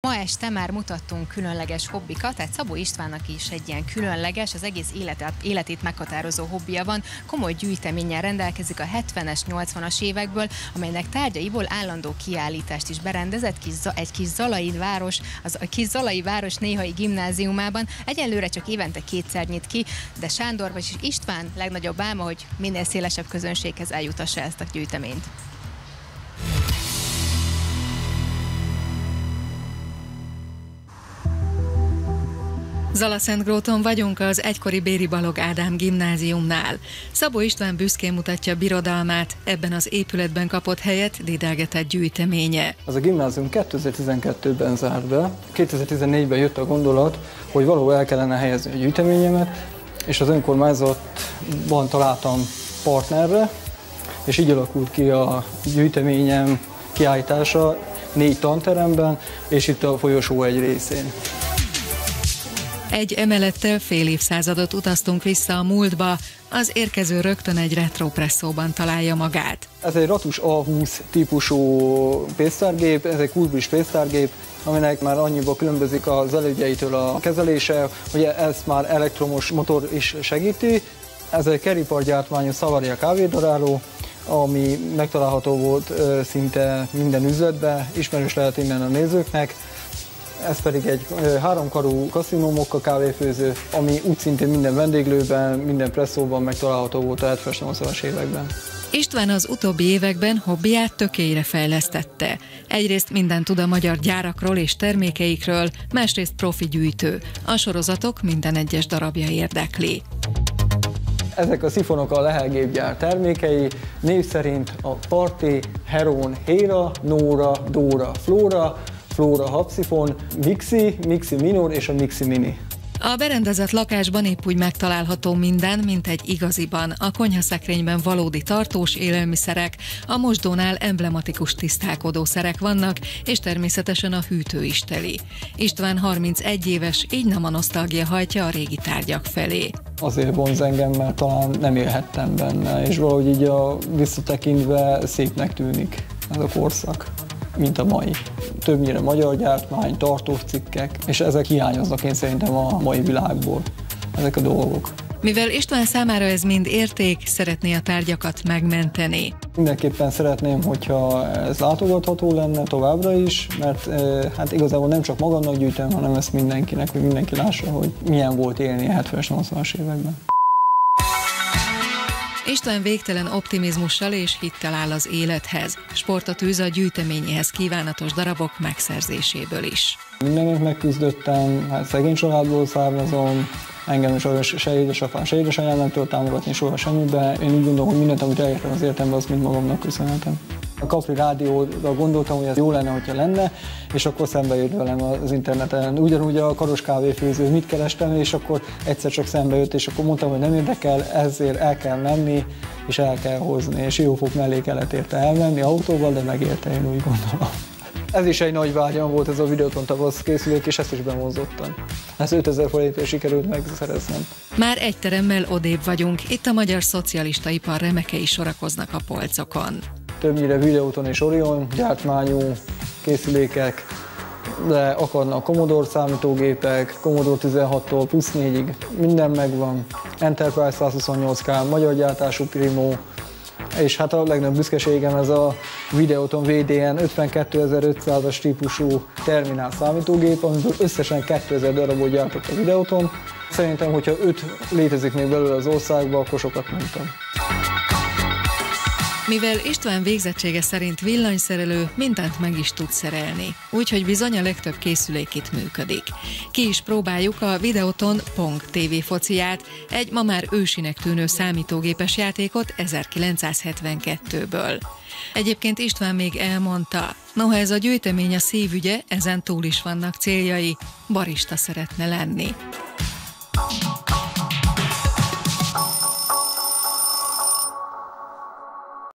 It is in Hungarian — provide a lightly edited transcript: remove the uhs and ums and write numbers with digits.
Ma este már mutattunk különleges hobbikat, tehát Szabó Istvánnak is egy ilyen különleges, az egész életét meghatározó hobbija van. Komoly gyűjteménnyel rendelkezik a 70-es, 80-as évekből, amelynek tárgyaiból állandó kiállítást is berendezett egy kis zalai város, a kis Zalai város néhai gimnáziumában. Egyelőre csak évente kétszer nyit ki, de Sándor, vagyis István legnagyobb álma, hogy minél szélesebb közönséghez eljutassa ezt a gyűjteményt. Zalaszentgróton vagyunk, az egykori Béri Balogh Ádám gimnáziumnál. Szabó István büszkén mutatja birodalmát, ebben az épületben kapott helyet dédelgetett gyűjteménye. Az a gimnázium 2012-ben zárt be, 2014-ben jött a gondolat, hogy valahol el kellene helyezni a gyűjteményemet, és az önkormányzatban találtam partnerre, és így alakult ki a gyűjteményem kiállítása 4 tanteremben, és itt a folyosó egy részén. Egy emelettel fél évszázadot utaztunk vissza a múltba, az érkező rögtön egy retropresszóban találja magát. Ez egy Ratus A20 típusú pénztárgép, ez egy kurbis pénztárgép, aminek már annyiba különbözik az elődjeitől a kezelése, hogy ezt már elektromos motor is segíti. Ez egy keripargyártmányú Savaria kávédaráló, ami megtalálható volt szinte minden üzletben, ismerős lehet innen a nézőknek. Ez pedig egy 3-karú kaszinómokka kávéfőző, ami úgy szintén minden vendéglőben, minden presszóban megtalálható volt a 70-es, 80-as években. István az utóbbi években hobbiját tökélyre fejlesztette. Egyrészt mindent tud a magyar gyárakról és termékeikről, másrészt profi gyűjtő. A sorozatok minden egyes darabja érdekli. Ezek a szifonok a Lehel gépgyár termékei, név szerint a Parti, Heron, Héra, Nóra, Dóra, Flóra, Flóra habszifon, Mixi, Mixi Minor és a Mixi Mini. A berendezett lakásban épp úgy megtalálható minden, mint egy igaziban. A konyhaszekrényben valódi tartós élelmiszerek, a mosdónál emblematikus tisztálkodószerek vannak, és természetesen a hűtő is teli. István 31 éves, így nem a nosztalgia hajtja a régi tárgyak felé. Azért vonz engem, mert talán nem élhettem benne, és valahogy így visszatekintve szépnek tűnik ez a korszak, mint a mai. Többnyire magyar gyártmány, tartós cikkek, és ezek hiányoznak én szerintem a mai világból, ezek a dolgok. Mivel István számára ez mind érték, szeretné a tárgyakat megmenteni. Mindenképpen szeretném, hogyha ez látogatható lenne továbbra is, mert hát igazából nem csak magamnak gyűjtöm, hanem ezt mindenkinek, hogy mindenki lássa, hogy milyen volt élni a 70-es, 80-as években. István végtelen optimizmussal és hittel áll az élethez. Sportot űz a gyűjteményéhez kívánatos darabok megszerzéséből is. Mindenért megküzdöttem, hát szegény családból származom, engem is se édesapám, se édesanyám nem tudott támogatni soha semmibe. Én úgy gondolom, hogy mindent, amit elértem az életemben, azt mind magamnak köszönhetem. A Capri rádióra gondoltam, hogy ez jó lenne, hogyha lenne, és akkor szembe jött velem az interneten. Ugyanúgy a karos kávéfőző, mit kerestem, és akkor egyszer csak szembe jött, és akkor mondtam, hogy nem érdekel, ezért el kell menni, és el kell hozni, és Siófok mellé kellett érte elmenni autóval, de megérte, én úgy gondolom. Ez is egy nagy vágyam volt, ez a Videoton tavasz készülék, és ezt is bevonzottam. Ezt 5000 forintért sikerült megszereznem. Már egy teremmel odébb vagyunk, itt a magyar szocialista ipar remekei sorakoznak a polcokon. Többnyire Videoton és Orion gyártmányú készülékek, de akarnak Commodore számítógépek, Commodore 16-tól plusz 4-ig, minden megvan. Enterprise 128K, magyar gyártású Primo, és hát a legnagyobb büszkeségem ez a Videoton VDN 52500-as típusú terminál számítógép, amiből összesen 2000 darabot gyártott a Videoton. Szerintem, hogyha 5 létezik még belőle az országban, akkor sokat mondtam. Mivel István végzettsége szerint villanyszerelő, mindent meg is tud szerelni, úgyhogy bizony a legtöbb készülék itt működik. Ki is próbáljuk a Videoton Pong TV fociát, egy ma már ősinek tűnő számítógépes játékot 1972-ből. Egyébként István még elmondta, noha ez a gyűjtemény a szívügye, ezen túl is vannak céljai, barista szeretne lenni.